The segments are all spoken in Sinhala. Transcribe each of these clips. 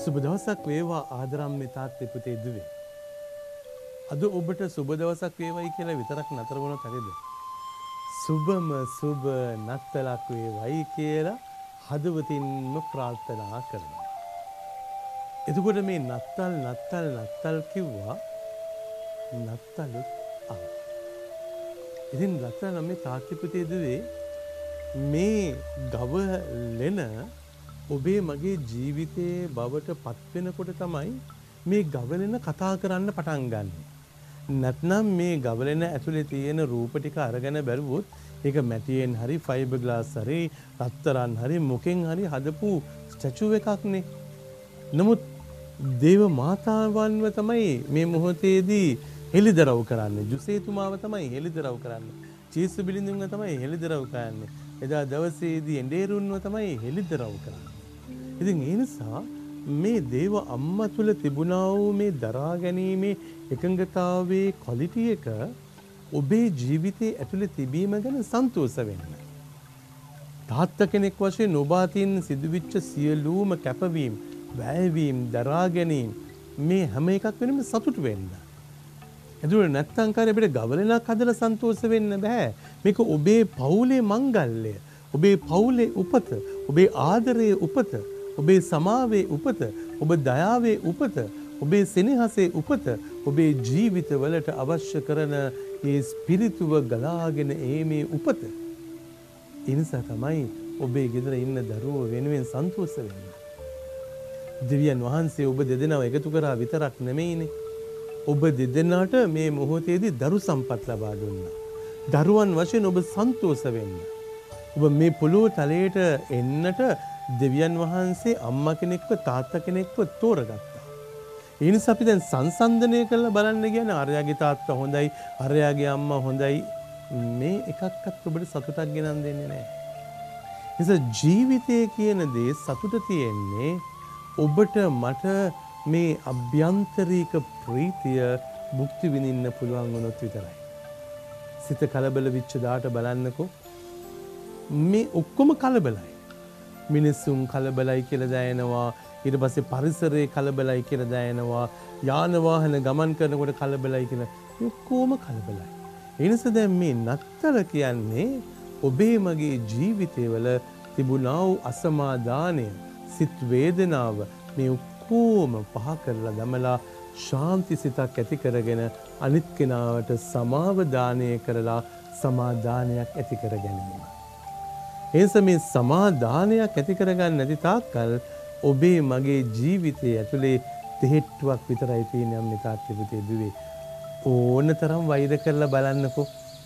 සුබ දවසක් වේවා ආදරම්මේ තාත්තේ පුතේ දුවේ. අද ඔබට සුබ දවසක් වේවයි කියලා විතරක් නතර වුණොත් හරියද? සුබම සුබ නත්තලක් වේවයි කියලා හදවතින්ම ප්‍රාර්ථනා කරනවා. එතකොට මේ නත්තල් කිව්වා නත්තලුත් ආවා. ඉතින් නත්තල් නම් මේ තාත්තේ පුතේ දුවේ මේ ගවලෙන ඔබේ මගේ ජීවිතයේ බවට පත් වෙනකොට තමයි මේ ගවලෙන කතා කරන්න පටන් ගන්න. නැත්නම් මේ ගවලෙන ඇතුලේ තියෙන රූප ටික අරගෙන බැලුවොත් ඒක මැටියෙන් හරි ෆයිබර් ග්ලාස් හරි රත්තරන් හරි මොකෙන් හරි හදපු ස්ටැචු එකක්නේ. නමුත් දේව මාතාවන්ව තමයි මේ මොහොතේදී හෙළිදරව් කරන්නේ. ජුසේතුමාව තමයි හෙළිදරව් කරන්නේ. චීසු බිලිඳුන්ව තමයි හෙළිදරව් කරන්නේ. එදා දවසේදී එඬේරුන්ව තමයි හෙළිදරව් කරන්නේ. ඉතින් ඒ නිසා මේ දේව අම්මා තුල තිබුණා වූ මේ දරා ගැනීමේ එකඟතාවයේ ක්වොලිටි එක ඔබේ ජීවිතයේ ඇතුලේ තිබීම ගැන සන්තෝෂ වෙන්න. තාත්තා කෙනෙක් වශයෙන් ඔබ අතින් සිදුවිච්ච සියලුම කැපවීම්, වැයවීම්, දරා ගැනීම මේ හැම එකක් වෙනම සතුටු වෙන්න. එදුර නැත්තම් කාරේ අපිට ගවලෙනක් හදලා සන්තෝෂ වෙන්න බෑ. මේක ඔබේ පවුලේ මංගල්‍යය, ඔබේ පවුලේ උපත, ඔබේ ආදරයේ උපත, ඔබේ සමාවේ උපත, ඔබ දයාවේ උපත, ඔබේ සෙනෙහසේ උපත, ඔබේ ජීවිතවලට අවශ්‍ය කරන ඒ ස්පිරිතුව ගලාගෙන ඒමේ උපත. ඒ නිසා තමයි ඔබේ ගෙදර ඉන්න දරුවෝ වෙනුවෙන් සන්තෝෂ වෙන්නේ. දෙවියන් වහන්සේ ඔබ දෙදෙනාව එකතු කරා විතරක් නෙමෙයිනේ. ඔබ දෙදෙනාට මේ මොහොතේදී දරු සම්පත් ලබා දුන්නා. දරුවන් වශයෙන් ඔබ සන්තෝෂ වෙන්න. ඔබ මේ පොළොව තලයට එන්නට දෙවියන් වහන්සේ අම්මා කෙනෙක්ව තාත්තා කෙනෙක්ව තෝරගත්තා. ඒ නිසා අපි දැන් සංසන්දනය කරලා බලන්න කියන්නේ අරයාගේ තාත්තා හොඳයි, අරයාගේ අම්මා හොඳයි. මේ එකක්වත් ඔබට සතුටක් ගෙනන් දෙන්නේ නැහැ. නිසා ජීවිතය කියන දේ සතුට තියෙන්නේ ඔබට මට මේ අභ්‍යන්තරික ප්‍රීතිය භුක්ති විඳින්න පුළුවන් වුණොත් විතරයි. සිත කලබල වෙච්ච දාට බලන්නකෝ. මේ ඔක්කොම කලබලයි. මිනිස්සුන් කලබලයි කියලා දැනෙනවා. ඊට පස්සේ පරිසරයේ කලබලයි කියලා දැනෙනවා. යාන වාහන ගමන් කරනකොට කලබලයි කියලා. මේ ඔක්කොම කලබලයි. ඒ නිසා දැන් මේ නත්තල කියන්නේ ඔබේ මගේ ජීවිතේවල තිබුණා වූ අසමාදානය, සිත් වේදනාව මේ ඔක්කොම පහ කරලා දමලා ශාන්ති සිතක් ඇති කරගෙන අනිත් කෙනාට සමාව දානය කරලා සමාදානයක් ඇති කර ගැනීම. එනිසා මේ සමාදානයක් ඇති කරගන්න නැති තාක්කල් ඔබේ මගේ ජීවිතයේ ඇතුලේ තෙහෙට්ටුවක් විතරයි තියෙන්නේ අම්මේ තාත්තේ පුතේ දුවේ. ඕනතරම් වෛර කරලා බලන්නකෝ.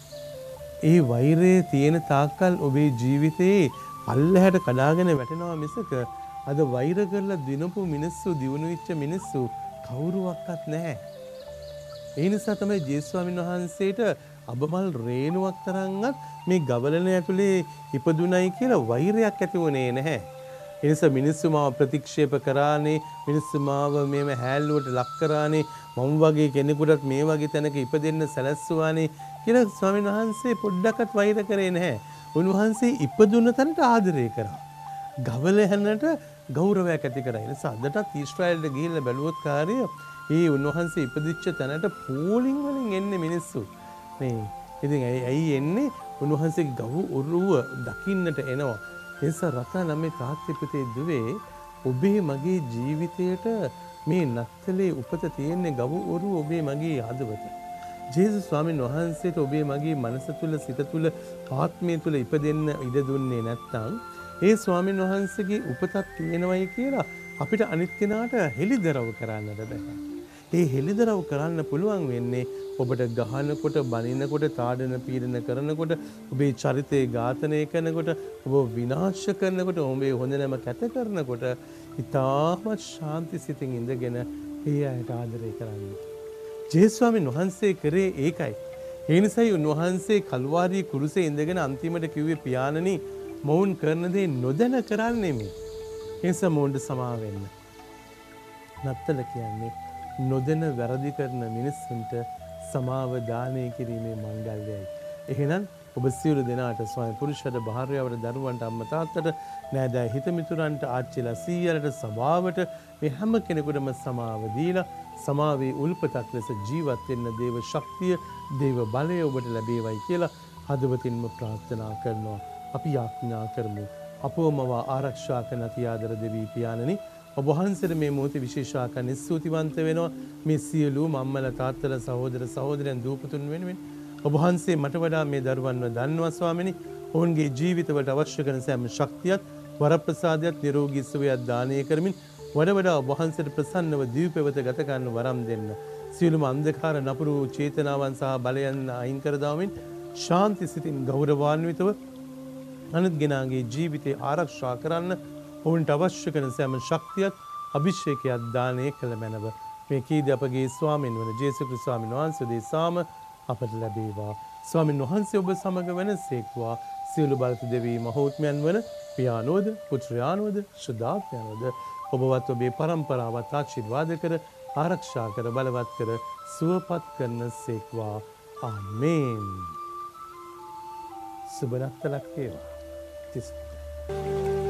ඒ වෛරයේ තියෙන තාක්කල් ඔබේ ජීවිතේ පල්ලෙහාට කඩාගෙන වැටෙනවා මිසක අද වෛර කරලා දිනපු මිනිස්සු, දියුණු වෙච්ච මිනිස්සු කවුරුවක්වත් නැහැ. ඒ නිසා තමයි ජේසුස් ස්වාමීන් වහන්සේට අබමල් රේණුවක් තරම්වත් මේ ගවලන ඇතුලේ ඉපදුණයි කියලා වෛරයක් ඇති වුණේ නැහැ. ඒ නිසා මිනිස්සු මාව ප්‍රතික්ෂේප කරානේ, මිනිස්සු මාව මේම හැල්ලුවට ලක් කරානේ, මම වගේ කෙනෙකුටත් මේ වගේ තැනක ඉපදෙන්න සැලැස්සුවානේ කියලා ස්වාමීන් වහන්සේ පොඩ්ඩක්වත් වෛර කරේ නැහැ. උන්වහන්සේ ඉපදුන තැනට ආදරය කරා. ගවලහනට ගෞරවයක් ඇති කරා. ඒ නිසා අදටත් ඊශ්‍රායෙල්ට ගිහිල්ලා බැලුවොත් කාර්යය ඒ උන්වහන්සේ ඉපදිච්ච තැනට පෝලිං වලින් එන්නේ මිනිස්සු. මේ ඉතින් ඇයි එන්නේ? උන්වහන්සේගේ ගව ඔරුව දකින්නට එනවා. ඒ නිසා රතා නම් මේ තාත්තේ පුතේ දුවේ ඔබේ මගේ ජීවිතයට මේ නත්තලේ උපත තියෙන්නේ ගව ඔරුව ඔබේ මගේ හදවත. ජේසුස් ස්වාමීන් වහන්සේට ඔබේ මගේ මනස තුල, සිත තුල, ආත්මය තුල ඉපදෙන්න ඉඩ දුන්නේ නැත්නම් ඒ ස්වාමීන් වහන්සේගේ උපතක් තියෙනවයි කියලා අපිට අනිත් කෙනාට හෙළිදරව් කරන්නට බෑ. ඒ හෙළිදරව් කරන්න පුළුවන් වෙන්නේ ඔබට ගහනකොට, බනිනකොට, තාඩන පීඩන කරනකොට, ඔබේ චරිතය ඝාතනය කරනකොට, ඔබ විනාශ කරනකොට, ඔබේ හොඳ නම කැත කරනකොට ඉතාමත් ශාන්ති සිතින් ඉඳගෙන ඒ අයට ආදරය කරන්න. ජේසුස් ස්වාමීන් වහන්සේ කරේ ඒකයි. ඒ නිසායි උන්වහන්සේ කල්වාරි කුරුසේ ඉඳගෙන අන්තිමට කිව්වේ පියාණනි මොවුන් කරන දේ නොදැන කරන්නේ මේ. ඒ නිසා මොවුන්ට සමා වෙන්න. නත්තල කියන්නේ නොදැන වැරදි කරන මිනිස්සුන්ට සමාව දානය කිරීමේ මංගල්‍යයයි. එහෙනම් ඔබ සියලු දෙනාට ස්වාමි පුරුෂයාට භාර්යාවට දරුවන්ට අම්මා තාත්තට නෑදෑ හිතමිතුරන්ට ආච්චිලා සීයලට සභාවට මේ හැම කෙනෙකුටම සමාව දීලා සමාවේ උල්පතක් ලෙස ජීවත් වෙන්න දේව ශක්තිය දේව බලය ඔබට ලැබේවයි කියලා හදවතින්ම ප්‍රාර්ථනා කරනවා. අපි යාඥා කරමු. අපවමව ආරක්ෂා කරන තියාදර දෙවී පියාණනි ඔබ වහන්සේට මේ මොහොතේ විශේෂ ආකාරයෙන් ස්තුතිවන්ත වෙනවා. මේ සියලු මම්මලා තාත්තලා සහෝදර සහෝදරයන් දූපතුන් වෙනුවෙන් ඔබ වහන්සේ මට වඩා මේ දරුවන්ව දන්නවා ස්වාමිනී. ඔවුන්ගේ ජීවිතවලට අවශ්‍ය කරන සෑම ශක්තියක් වරප්‍රසාදයක් නිරෝගී සුවයක් දානය කරමින් වඩා ඔබ වහන්සේට ප්‍රසන්නව දීපෙවත ගත කරන්න වරම් දෙන්න. සියලුම අන්ධකාර නපුරු චේතනාවන් සහ බලයන් අයින් කර දාමින් ශාන්ති සිතින් ගෞරවාන්විතව අනිත් කෙනාගේ ජීවිතය ආරක්ෂා කරන්න ඔවුන්ට අවශ්‍ය කරන සෑම ශක්තියක් අභිෂේකයක් දානය කළ මැනව මේ කීද අපගේ ස්වාමීන් වන ජේසුස් ක්‍රිස්තුස් ස්වාමීන් වහන්සේ දේශාම අපට ලැබේවා. ස්වාමීන් වහන්සේ ඔබ සමග වෙනසේක්වා. සියලු බලතු දෙවී මහෝත්මයන් වන පියාණෝද පුත්‍රයාණෝද ශුද්ධාත්මයන්වද ඔබවත් ඔබේ පරම්පරාවත් ආශිර්වාද කර ආරක්ෂා කර බලවත් කර සුවපත් කරන සේක්වා. ආමේන්. සුබ රැක්තලක් වේවා.